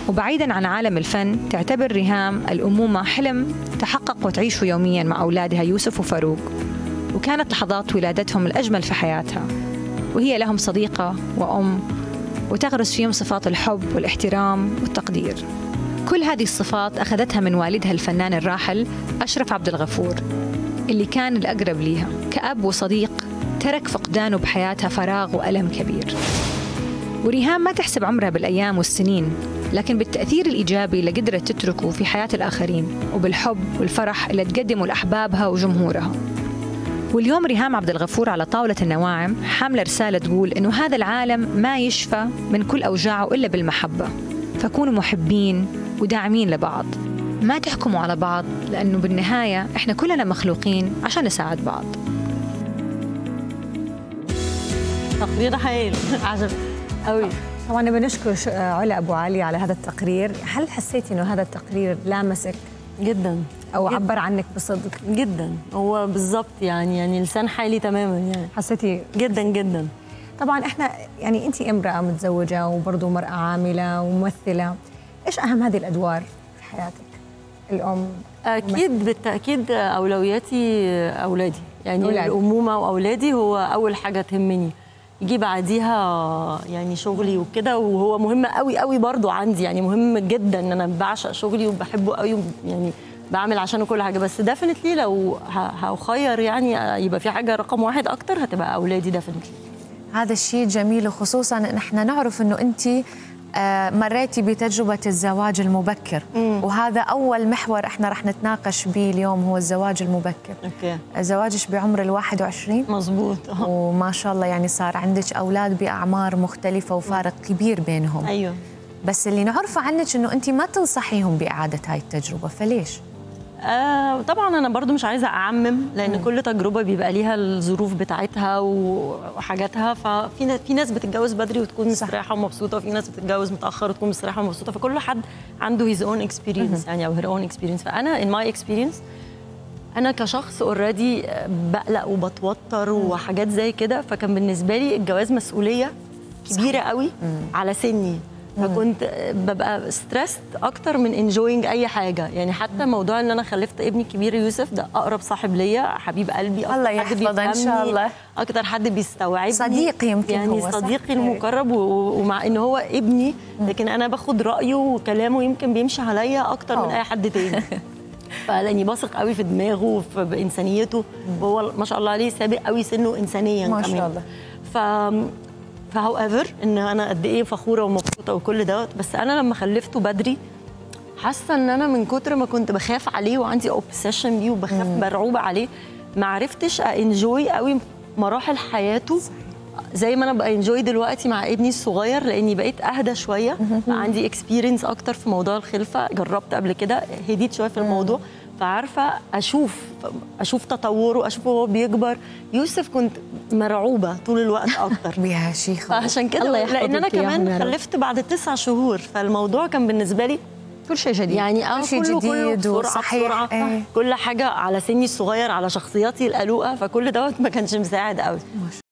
وبعيداً عن عالم الفن تعتبر ريهام الأمومة حلم تحقق وتعيشه يومياً مع أولادها يوسف وفاروق، وكانت لحظات ولادتهم الأجمل في حياتها، وهي لهم صديقة وأم وتغرس فيهم صفات الحب والاحترام والتقدير. كل هذه الصفات أخذتها من والدها الفنان الراحل أشرف عبد الغفور، اللي كان الأقرب ليها كأب وصديق، ترك فقدانه بحياتها فراغ وألم كبير. وريهام ما تحسب عمرها بالأيام والسنين، لكن بالتأثير الإيجابي اللي قدرت تتركه في حياة الآخرين، وبالحب والفرح اللي تقدمه لأحبابها وجمهورها. واليوم ريهام عبد الغفور على طاولة النواعم حاملة رسالة تقول إنه هذا العالم ما يشفى من كل أوجاعه إلا بالمحبة، فكونوا محبين وداعمين لبعض، ما تحكموا على بعض، لأنه بالنهاية إحنا كلنا مخلوقين عشان نساعد بعض. تقرير هايل، عجب قوي. طبعا نبي نشكر علا أبو علي على هذا التقرير. هل حسيتي إنه هذا التقرير لامسك جدا أو عبر عنك بصدق؟ جدا، هو بالظبط يعني لسان حالي تماما. يعني حسيتي جدا جدا. طبعا احنا يعني انت امرأة متزوجة وبرضه مرأة عاملة وممثلة، ايش أهم هذه الأدوار في حياتك؟ الأم أكيد بالتأكيد أولوياتي أولادي، يعني أولاد. الأمومة وأولادي هو أول حاجة تهمني، يجي بعديها يعني شغلي وكده، وهو مهم قوي قوي برضو عندي، يعني مهم جدا ان انا بعشق شغلي وبحبه قوي، يعني بعمل عشانه كل حاجه، بس ديفنتلي لو هخير يعني يبقى في حاجه رقم واحد اكتر هتبقى اولادي ديفنتلي. هذا الشيء جميل، وخصوصا ان احنا نعرف انه انت مريتي بتجربة الزواج المبكر، وهذا أول محور احنا رح نتناقش به اليوم، هو الزواج المبكر. اوكي. زواجك بعمر ال21 مظبوط. وما شاء الله يعني صار عندك أولاد بأعمار مختلفة وفارق كبير بينهم. أيوه. بس اللي نعرفه عنك إنه أنت ما تنصحيهم بإعادة هاي التجربة، فليش؟ طبعا انا برضو مش عايزه اعمم، لان كل تجربه بيبقى ليها الظروف بتاعتها وحاجاتها، ففي ناس بتتجوز بدري وتكون مستريحه ومبسوطه، وفي ناس بتتجوز متاخر وتكون مستريحه ومبسوطه، فكل حد عنده هيز اون اكسبيرينس يعني، او هير اون اكسبيرينس. فانا ان ماي اكسبيرينس انا كشخص اوريدي بقلق وبتوتر وحاجات زي كده، فكان بالنسبه لي الجواز مسؤوليه كبيره قوي على سني، فكنت ببقى ستريسد اكتر من انجوينج اي حاجه. يعني حتى موضوع ان انا خلفت ابني الكبير يوسف، ده اقرب صاحب ليا، حبيب قلبي، الله يحفظه ان شاء الله، اكتر حد بيستوعبني، صديقي يمكن يعني هو صديقي المقرب، ومع ان هو ابني لكن انا باخد رايه وكلامه يمكن بيمشي عليا اكتر من اي حد تاني. فلاني بثق قوي في دماغه وفي بانسانيته، وهو ما شاء الله عليه سابق قوي سنه انسانيا ما كمان. شاء الله. فهو ايفر ان انا قد ايه فخوره ومبسوطه وكل دوت، بس انا لما خلفته بدري حاسه ان انا من كتر ما كنت بخاف عليه وعندي اوبسيشن بيه وبخاف مرعوبه عليه، ما عرفتش انجوي قوي مراحل حياته زي ما انا بقى انجوي دلوقتي مع ابني الصغير، لاني بقيت اهدى شويه، عندي اكسبيرينس اكتر في موضوع الخلفه، جربت قبل كده، هديت شويه في الموضوع، فعارفه اشوف تطوره، اشوفه وهو بيكبر. يوسف كنت مرعوبه طول الوقت اكتر بيها شيخه، فعشان كده لان انا كمان خلفت بعد 9 شهور، فالموضوع كان بالنسبه لي كل شيء جديد، يعني كل شيء جديد وصحيح، كل حاجه على سني الصغير، على شخصياتي القلوقه، فكل دوت ما كانش مساعد قوي.